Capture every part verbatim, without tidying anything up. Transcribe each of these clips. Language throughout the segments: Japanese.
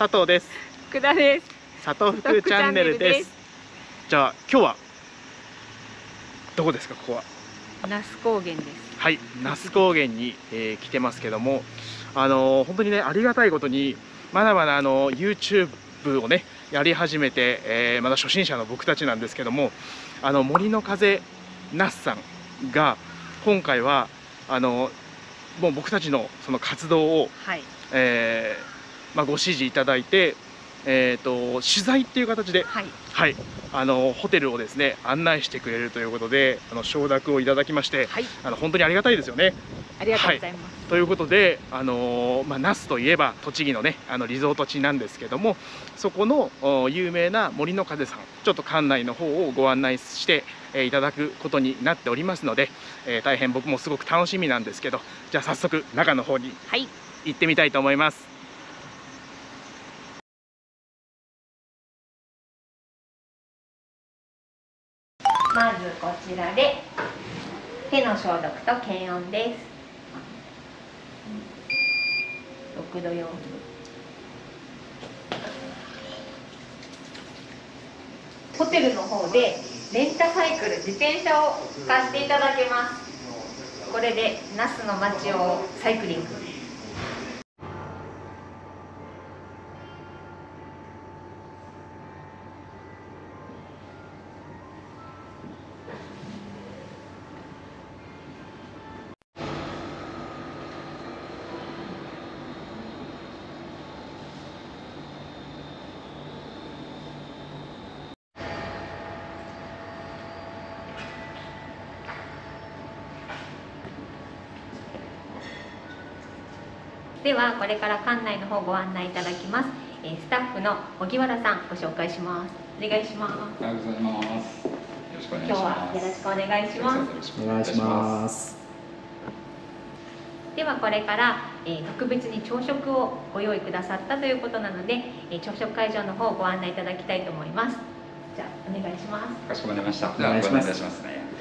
佐藤です。 福田です。 佐藤福チャンネルです。じゃあ今日はどこですか？ここは那須高原です。 はい、那須高原に、えー、来てますけども、あのー、本当にね、ありがたいことにまだまだあの YouTube をねやり始めて、えー、まだ初心者の僕たちなんですけども、あの森の風那須さんが今回はあのもう僕たちのその活動を、はい、えーまあ、ご指示いただいて、えー、と取材っていう形で、はいはい、あのホテルをですね案内してくれるということで、あの承諾をいただきまして、はい、あの本当にありがたいですよね。 ありがとうございます。 はい、ということで、あのーまあ、那須といえば栃木のねあのリゾート地なんですけども、そこの有名な森の風さん、ちょっと館内の方をご案内していただくことになっておりますので、えー、大変僕もすごく楽しみなんですけど、じゃあ早速中の方に行ってみたいと思います。はい、 まずこちらで手の消毒と検温です。ろくどよんぶ。ホテルの方でレンタサイクル、自転車を貸していただけます。これで那須の街をサイクリング。ではこれから館内の方ご案内いただきます。スタッフの荻原さんご紹介します。お願いします。 おはようございます。よろしくお願いします。 今日はよろしくお願いします。 お願いします。 ではこれから、えー、特別に朝食をご用意くださったということなので、えー、朝食会場の方をご案内いただきたいと思います。じゃあお願いします。 かしこまりました。じゃあご案内いたしますね。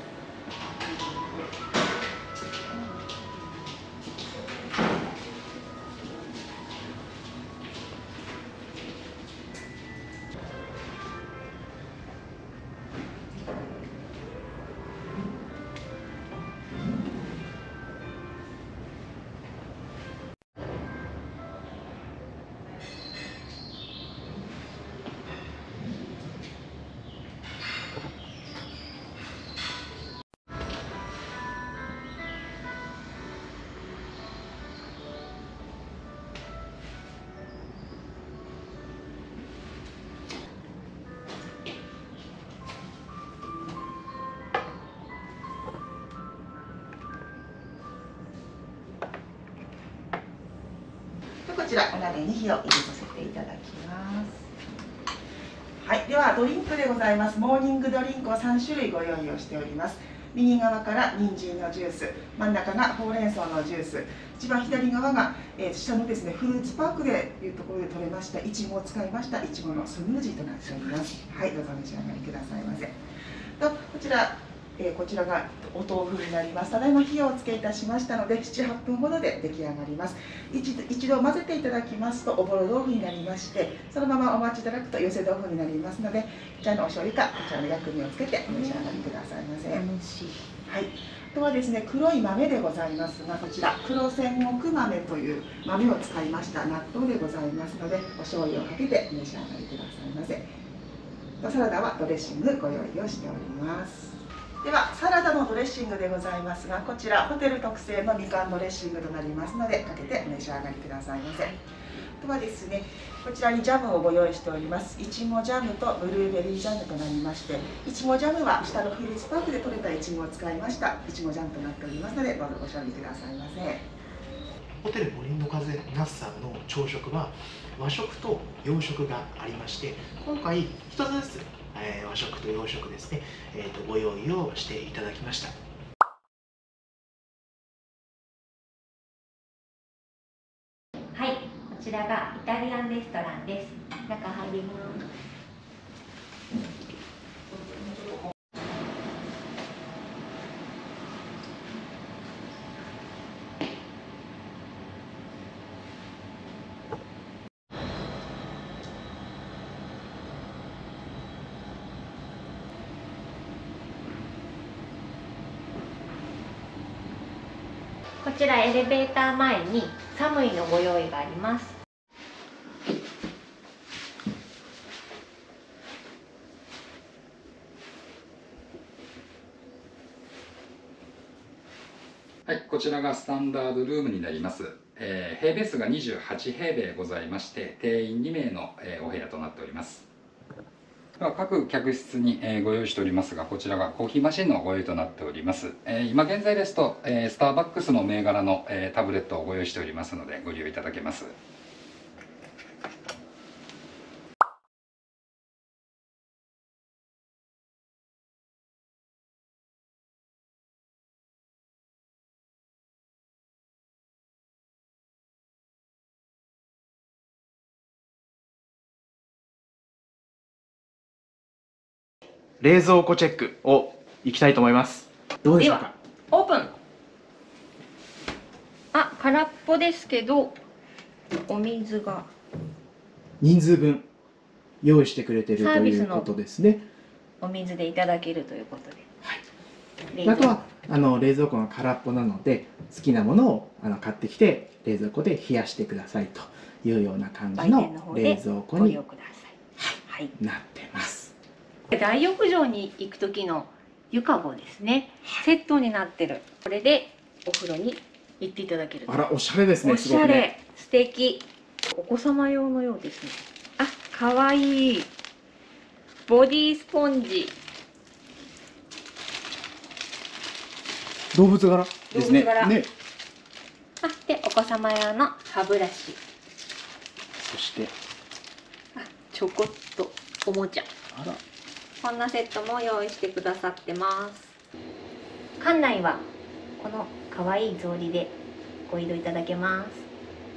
こちらお鍋に火を入れさせていただきます。はい、ではドリンクでございます。モーニングドリンクをさんしゅるいご用意をしております。右側から人参のジュース、真ん中がほうれん草のジュース、一番左側が、えー、下のですねフルーツパークでいうところで取れましたいちごを使いましたいちごのスムージーとなっております。はい、どうぞお召し上がりくださいませ。とこちらえー、こちらがお豆腐になります。ただいま火をおつけいたしましたので、ななはっぷんほどで出来上がります。一度、一度混ぜていただきますとおぼろ豆腐になりまして、そのままお待ちいただくと寄せ豆腐になりますので、こちらのお醤油かこちらの薬味をつけてお召し上がりくださいませ。はい、あとはですね、黒い豆でございますが、こちら黒戦国豆という豆を使いました納豆でございますので、お醤油をかけてお召し上がりくださいませ。サラダはドレッシングご用意をしております。ではサラダのドレッシングでございますが、こちらホテル特製のみかんドレッシングとなりますので、かけてお召し上がりくださいませ。あとはですね、こちらにジャムをご用意しております。いちごジャムとブルーベリージャムとなりまして、いちごジャムは下のフルーツパークで採れたいちごを使いましたいちごジャムとなっておりますので、どうぞご賞味くださいませ。 ホテル森の風那須さんの朝食は和食と洋食がありまして、今回ひとつずつえー、和食と洋食ですね、えー、とご用意をしていただきました。 はい、こちらがイタリアンレストランです。中入ります。 ちらエレベーター前に寒いのご用意があります。 はい、こちらがスタンダードルームになります。えー、平米数がにじゅうはちへいべいございまして、定員にめいの、えー、お部屋となっております。では各客室に、えー、ご用意しておりますが、こちらがコーヒーマシンのご用意となっております。えー、今現在ですと、えー、スターバックスの銘柄の、えー、タブレットをご用意しておりますので、ご利用いただけます。 冷蔵庫チェックをいきたいと思います。どうでしょうか。 オープン。あ、空っぽですけどお水が人数分用意してくれてるとサービスのいうことですね。 お水でいただけるということで、 はい、あとはあの冷蔵庫が空っぽなので、好きなものをあの買ってきて冷蔵庫で冷やしてくださいというような感じの冷蔵庫にご利用ください。はい、 なってます。 大浴場に行く時の床棒ですね、セットになってる。これでお風呂に行っていただける。 あら、おしゃれですね。 おしゃれ、 ね、 素敵。お子様用のようですね。あ、かわいい。ボディースポンジ。 動物柄ですね。 動物柄ね。 あ、でお子様用の歯ブラシ。 そしてあ、ちょこっとおもちゃ。 あら。 こんなセットも用意してくださってます。館内はこの可愛い草履でご移動いただけます。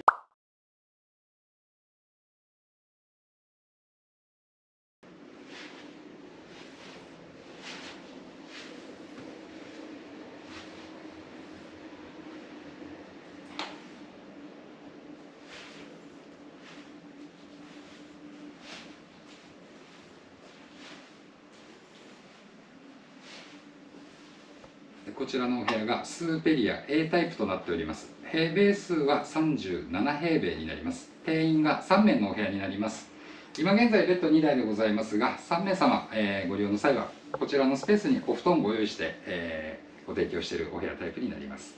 こちらのお部屋がスーペリア A タイプとなっております。平米数はさんじゅうななへいべいになります。定員がさんめいのお部屋になります。今現在ベッドにだいでございますが、さんめいさま、えー、ご利用の際はこちらのスペースにお布団をご用意して、えー、ご提供しているお部屋タイプになります。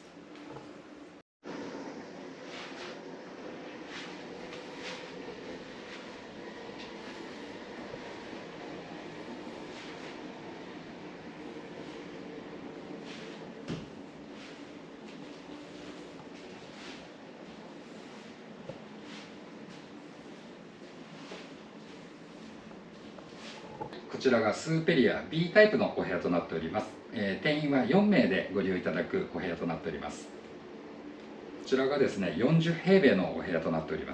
こちらがスーペリア B タイプのお部屋となっております。えー、定員はよんめいでご利用いただくお部屋となっております。こちらがですね、よんじゅうへいべいのお部屋となっております。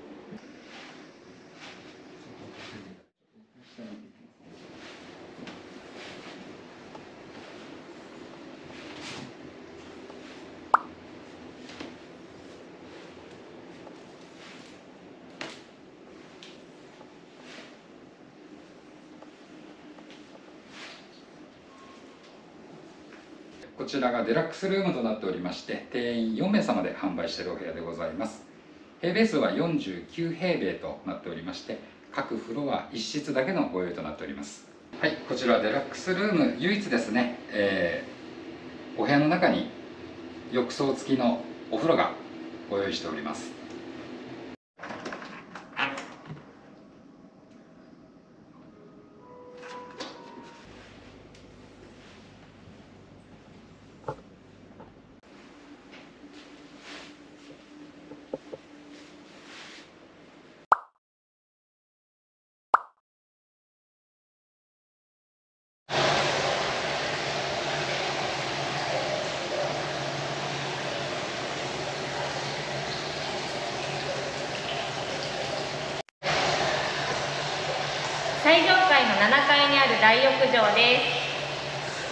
こちらがデラックスルームとなっておりまして、定員よんめいさまで販売しているお部屋でございます。平米数はよんじゅうきゅうへいべいとなっておりまして、各フロアいっしつだけのご用意となっております。はい、こちらデラックスルーム唯一ですね、えー、お部屋の中に浴槽付きのお風呂がご用意しております。 最上階のななかいにある大浴場です。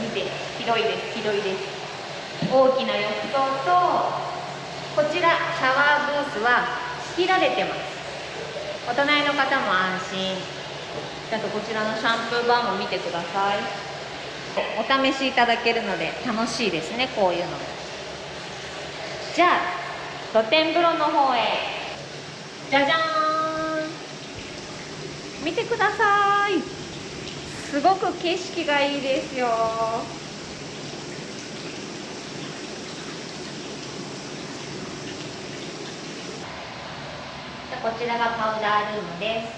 見て、広いです、広いです。大きな浴槽と、こちらシャワーブースは仕切られてます。お隣の方も安心。あとこちらのシャンプーバーも見てください。お試しいただけるので楽しいですね、こういうの。 じゃあ露天風呂の方へ。じゃじゃーん、見てください。すごく景色がいいですよ。じゃあこちらがパウダールームです。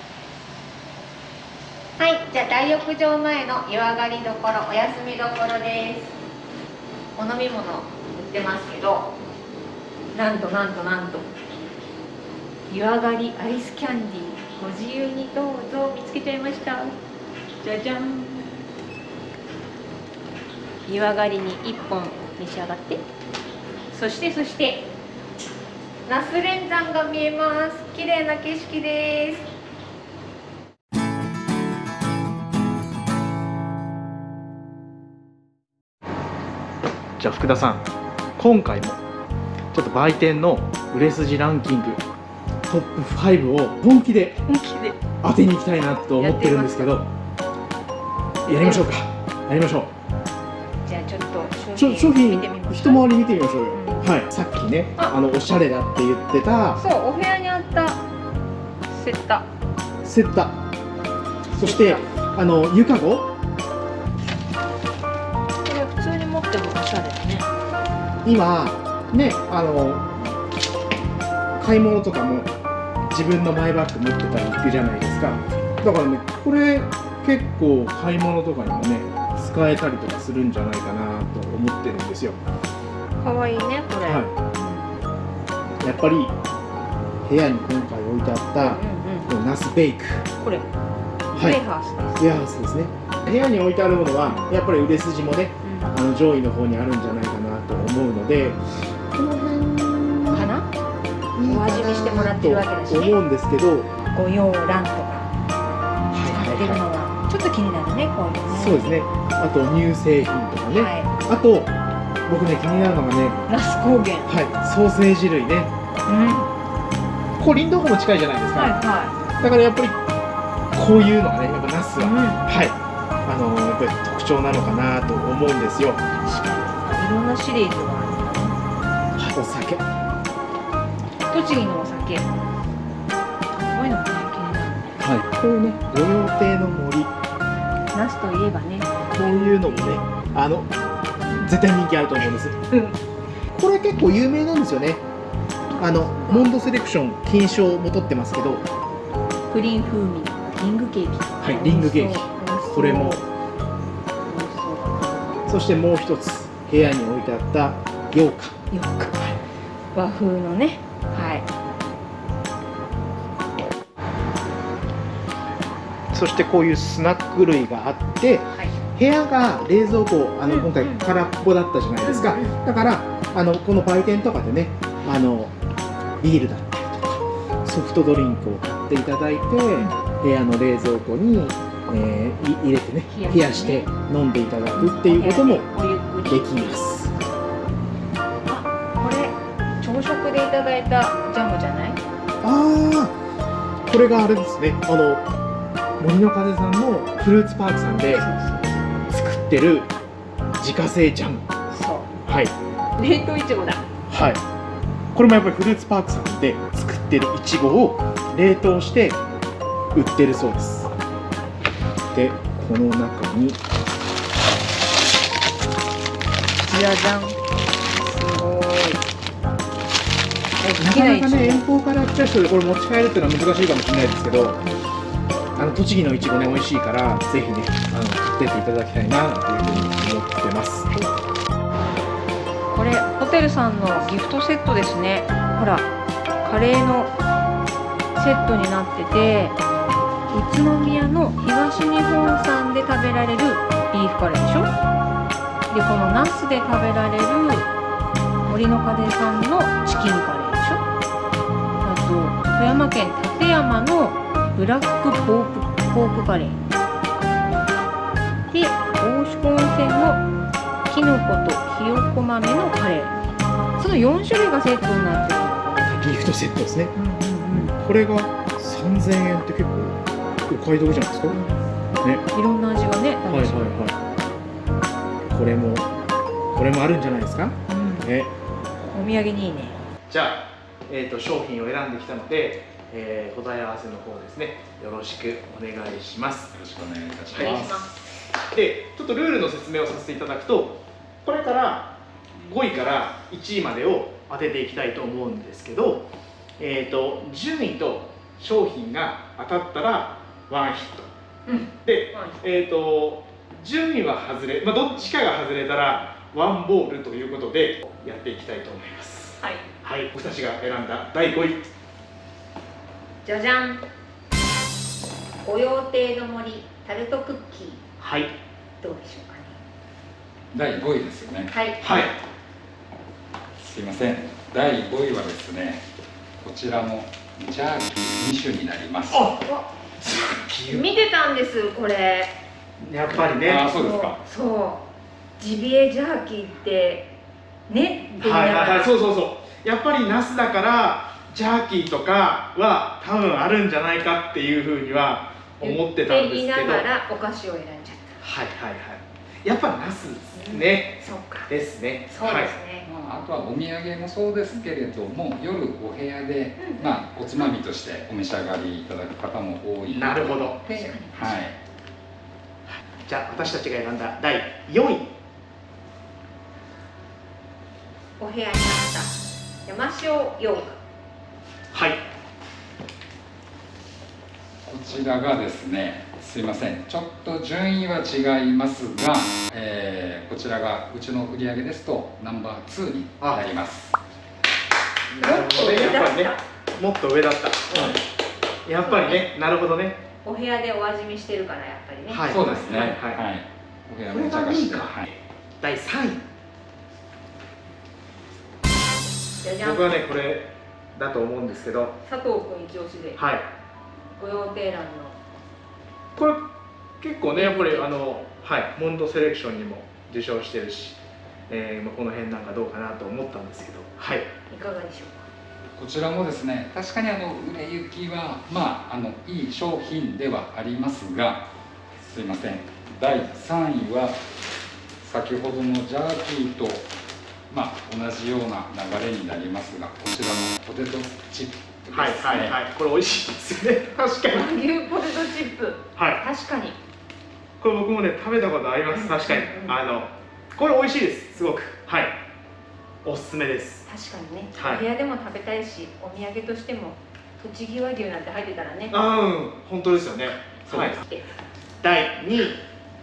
はい、じゃあ大浴場前の湯上がりどころ、お休みどころです。お飲み物売ってますけど、なんとなんとなんと湯上がりアイスキャンディー、ご自由にどうぞ。見つけちゃいました。じゃじゃん。湯上がりにいっぽん召し上がって。そしてそして那須連山が見えます。綺麗な景色です。 じゃあ福田さん、今回もちょっと売店の売れ筋ランキングトップファイブを本気で本気で当てに行きたいなと思ってるんですけど、やりましょうか。やりましょう。 じゃあちょっとちょ商品見てみます一回り見てみましょうよ。 うんはい、さっきね、 ああのおしゃれだって言ってたそう、お部屋にあったセッタ。 セッタ、そしてあの床子、 これ普通に持ってもおしゃれだね。 今ね、あの買い物とかも自分のマイバッグ持ってたり行くじゃないですか。だからね、これ結構買い物とかにもね使えたりとかするんじゃないかなと思ってるんですよ。 かわいいね、これ。 はい、やっぱり部屋に今回置いてあったうんうんこのナスベイク、 これ、 はい、 ウェハースです。 ウェハースですね。部屋に置いてあるものはやっぱり売れ筋もね、あの上位の方にあるんじゃないかなと思うので、この辺かな？お味見してもらってるわけだしね。 と思うんですけど、 ご洋蘭とかはい使ってるのはちょっと気になるね、こういうね。 そうですね。あと乳製品とかね、 はあと僕ね気になるのがね、 い。那須高原。 はい、ソーセージ類ね。 うん。 これ林道湖も近いじゃないですか。 はいはだからやっぱりこういうのがね、やっぱナスい。 は、 うん。 はい、あのやっぱり特徴なのかなと思うんですよ。 確かに。いろんなシリーズがあるんだね。 お酒。 栃木のお酒。こういうのもね、気になるね。 はい。こういうね、御用邸の森、 那須といえばね。 こういうのもね、あの絶対人気あると思うんです。 うん。 これ結構有名なんですよね。あのモンドセレクション金賞も取ってますけど、 プリン風味、リングケーキ。 はい、リングケーキ。これも。 美味しそう。 そしてもう一つ部屋に置いてあった羊羹。 よく和風のね。はい。 そしてこういうスナック類があって、 はい。 部屋が冷蔵庫、あのうん今回空っぽだったじゃないですか。 うんうんだからあのこの売店とかでね、あのビールだったりとかソフトドリンクを買っていただいて、部屋の冷蔵庫に、えーい入れてね、 冷やしてね冷やして飲んでいただくっていうこともおゆっくりできます。 あ、これ朝食でいただいたジャムじゃない？ ああ、これがあれですね。あの森の風さんのフルーツパークさんで作ってる自家製ジャム。 そはい。 う。冷凍いちごだ。 はい。これもやっぱりフルーツパークさんで作ってるいちごを冷凍して売ってるそうです。で、この中にじゃじゃん。すごい。 なかなかね、遠方から来た人でこれ持ち帰るっていうのは難しいかもしれないですけど、あの栃木のいちごね美味しいからぜひね、あの買ってっていただきたいなというふうに思ってます。 これホテルさんのギフトセットですね。ほら、カレーのセットになってて、宇都宮の東日本産で食べられるビーフカレーでしょ。で、この那須で食べられる森の風さんのチキンカレーでしょ。あと富山県立山のブラックポークポークカレーで、大宿温泉のきのことひよこ豆のカレー、そのよん種類がセットになってるんだギフトセットですね。 けど、うんうんこれがさんぜんえんって結構お買い得じゃないですか。ね。 うん、いろんな味がねはいはい楽しめる。 はい。これもこれもあるんじゃないですか。 うん、 ね。 こお土産にいいね。 じゃあ、えー、と商品を選んできたので、えー答え合わせの方ですね、よろしくお願いします。 よろしくお願いいたしお願います。 します。 で、ちょっとルールの説明をさせていただくと、これからごいからいちいまでを当てていきたいと思うんですけど、えー、と順位と商品が当たったらワンヒットうん。 で、 はいえー、と順位は外れ、まあ、どっちかが外れたらワンボールということでやっていきたいと思います。 はい。 はい、僕たちが選んだだいごい、 じゃじゃん。御用邸の森タルトクッキー、 はいどうでしょうかね。 だいごいですよね。 はい。 はいすいません。だいごいはですね、こちらのジャーキーに種になります。 あ見てたんですこれ。 やっぱりね、 あーそうですか。 そうそうジビエジャーキーってねって言いなはいがら、 はいはい、そうそうそう、やっぱりナスだからジャーキーとかは多分あるんじゃないかっていうふうには思ってたんですけど、 言いなはいがらお菓子を選んじゃっはいはい、やっぱナスですね、 た。そうか。 ですね。 そうですね。 まあ、あとはお土産もそうですけれども、夜お部屋で、 うんまあ、おつまみとしてお召し上がりいただく方も多いなるほど。 で、 確かにはい。 じゃあ私たちが選んだだいよんい、 お部屋にあった山椒羊羹。 はいこちらがですね、すいません、ちょっと順位は違いますが、えーこちらがうちの売り上げですとナンバーツーになります。 なるほどね、やっぱりねだ、 もっと上だった、やっぱりね、なるほどね、 お部屋でお味見してるからやっぱりね。 はいそうですね。 ははいい。 はいお部屋のお茶菓子で、 これがいいかはい。 だいさんい、 じゃじゃん。 僕はねこれだと思うんですけど、 佐藤君一押しで、 はい、 御用邸欄のこれ結構ねやっぱりあの、はい、モンドセレクションにも受賞してるし、えーまあ、この辺なんかどうかなと思ったんですけど、はい、 いかがでしょうこちらもですね、確かにあの売れ行きはまああのいい商品ではありますが、すいません。だいさんいは先ほどのジャーキーとまあ同じような流れになりますが、こちらのポテトチップですね。 はいはいはい、これ美味しいですよね、確かに、 か。和牛ポテトチップ、 はい、 確かに。 これ僕もね食べたことあります、確かに、 うんうんあのこれ美味しいです、すごく、はい、おすすめです。 確かにね、 はいお部屋でも食べたいし、お土産としても栃木和牛なんて入ってたらね。 あーうん、本当ですよね。はい、 でだいにい、 はい。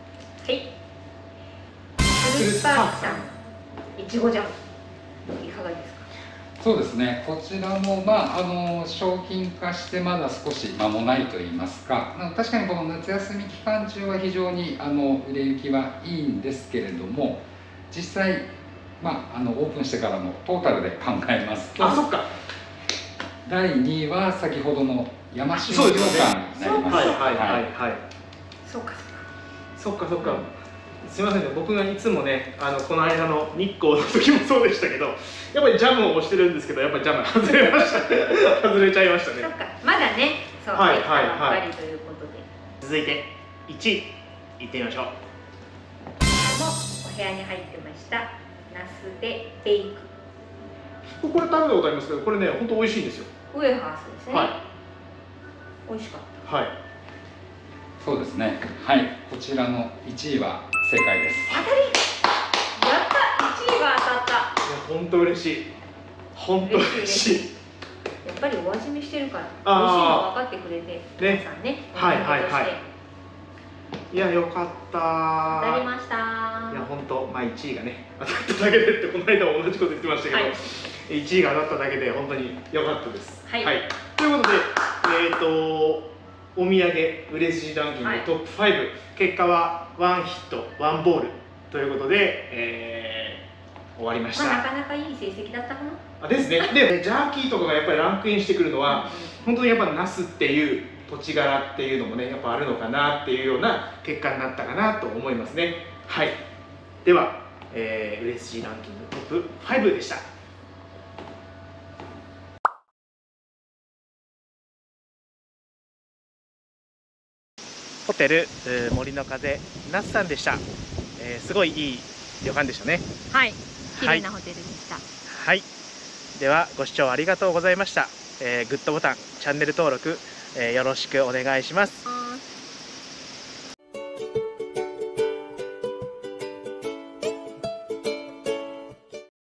フルーツパークさん、いちごジャム、いかがですか。 そうですね、こちらも、まあ、あの商品化してまだ少し間もないといいますか、まあ確かにこの夏休み期間中は非常にあの売れ行きはいいんですけれども、実際、まあ、あのオープンしてからのトータルで考えますと、 あ、そっか、 だいにいは先ほどの山椒そう羊ですよね羹になります。 はいはいはいはい、 そうかそっかそっか、すみませんね、僕がいつもね、あのこの間の日光の時もそうでしたけど、やっぱりジャムを押してるんですけど、やっぱりジャム外れました、外れちゃいましたね。 そうか。まだね、そう、 はい入ったはいばっかりということで。 続いていちい、いってみましょう。 もお部屋に入ってましたナスでベイク、 これ食べたことありますけど、これね、本当美味しいんですよ。 ウエハースですね。 はい美味しかっはい。 そうですね、はい、こちらのいちいは正解です。 た。当たり。やった、いちいが当たった。 いや、本当嬉しい。本当嬉しい。 やっぱりお味見してるから、 あー美味しいの分かってくれて、皆さんね、 はいはいはいお土産としていや、よかった当たりました。 いや、本当、まあ、いちいがね、当たっただけでって、この間も同じこと言ってましたけど、 はいいちいが当たっただけで、本当に良かったです。 はいということで、えっ、と、お土産売れ筋ランキング、 はいトップファイブ、結果はワンヒット、ワンボールということで、えー終わりました。 まあ、なかなかいい成績だったかな。 あですね。で、ジャーキーとかがやっぱりランクインしてくるのは、本当にやっぱナスっていう土地柄っていうのもね、やっぱあるのかなっていうような結果になったかなと思いますね。はい。では、えー、売れ筋ランキングトップファイブでした。ホテル森の風那須さんでした。えー、すごいいい旅館でしたね。 はい、綺はい麗なホテルでした。 はい。 ではご視聴ありがとうございました。えー、グッドボタン、チャンネル登録、えーよろしくお願いします。